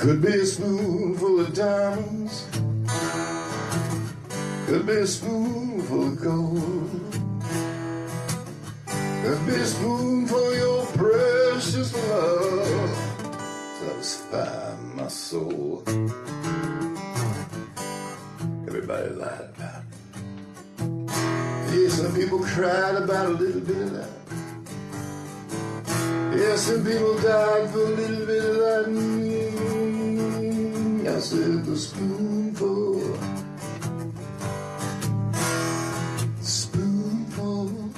Could be a spoonful of diamonds, could be a spoonful of gold, could be a spoonful of your precious love, satisfy my soul. Everybody lied about it. Yeah, some people cried about a little bit of that. Yeah, some people died for a little bit of that. I said the spoonful, spoonful,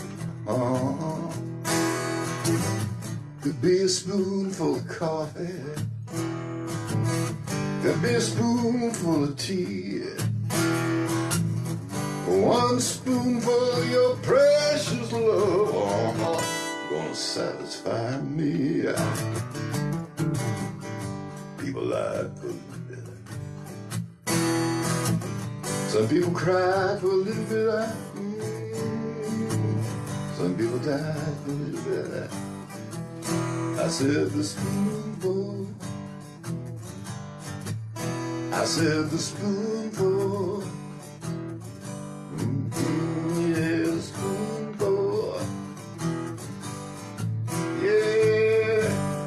could be a spoonful of coffee, could be a spoonful of tea, one spoonful of your precious love, gonna satisfy me. People lied for a little bit. Some people cried for a little bit of that. Some people died for a little bit of that. I said the spoonful, I said the spoonful, yeah, the spoonful, yeah.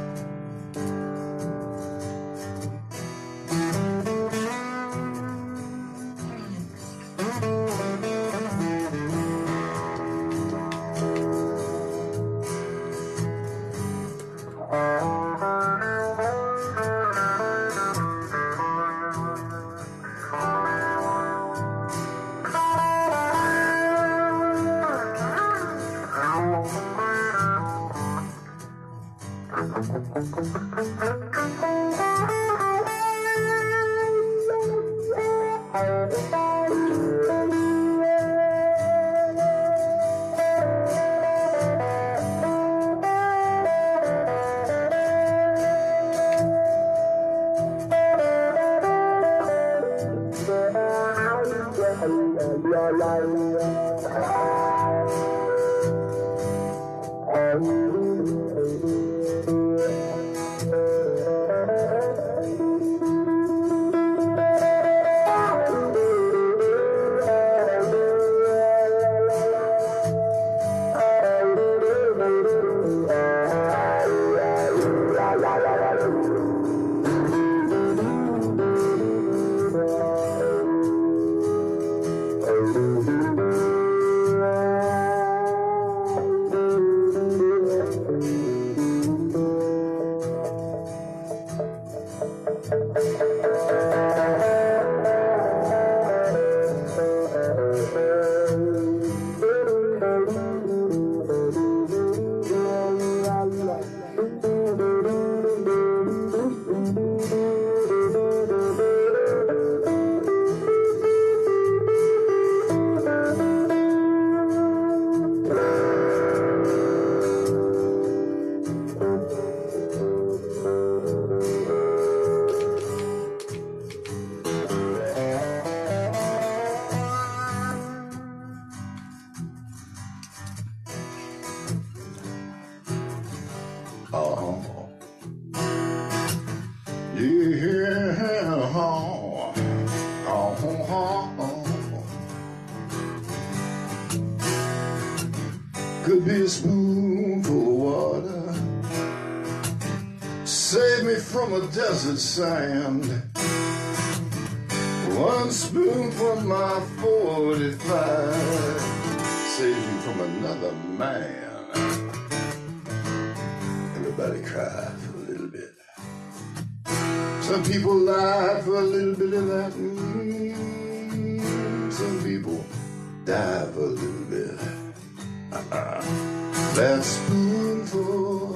Could be a spoonful of water, save me from a desert sand. One spoon from my 45, save you from another man. Everybody cried for a little bit. Some people lied for a little bit of that. Some people died for a little bit. That spoonful,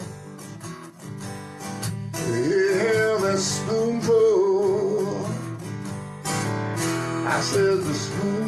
yeah, that spoonful. I said the spoonful.